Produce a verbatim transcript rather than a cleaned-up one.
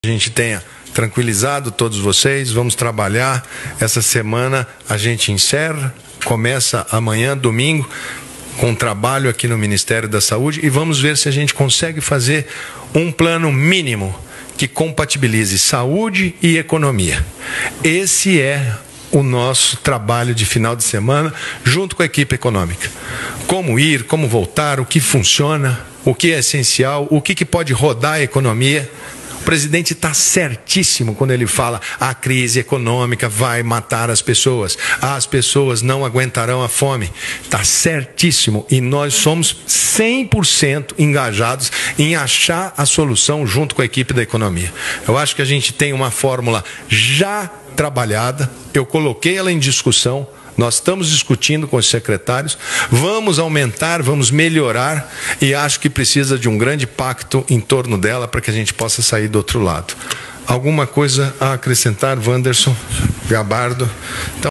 A gente tenha tranquilizado todos vocês, vamos trabalhar. Essa semana a gente encerra, começa amanhã, domingo, com trabalho aqui no Ministério da Saúde e vamos ver se a gente consegue fazer um plano mínimo que compatibilize saúde e economia. Esse é o nosso trabalho de final de semana, junto com a equipe econômica. Como ir, como voltar, o que funciona, o que é essencial, o que, que pode rodar a economia. O presidente está certíssimo quando ele fala a crise econômica vai matar as pessoas, as pessoas não aguentarão a fome. Está certíssimo e nós somos cem por cento engajados em achar a solução junto com a equipe da economia. Eu acho que a gente tem uma fórmula já trabalhada, eu coloquei ela em discussão. Nós estamos discutindo com os secretários, vamos aumentar, vamos melhorar e acho que precisa de um grande pacto em torno dela para que a gente possa sair do outro lado. Alguma coisa a acrescentar, Wanderson, Gabardo? Então,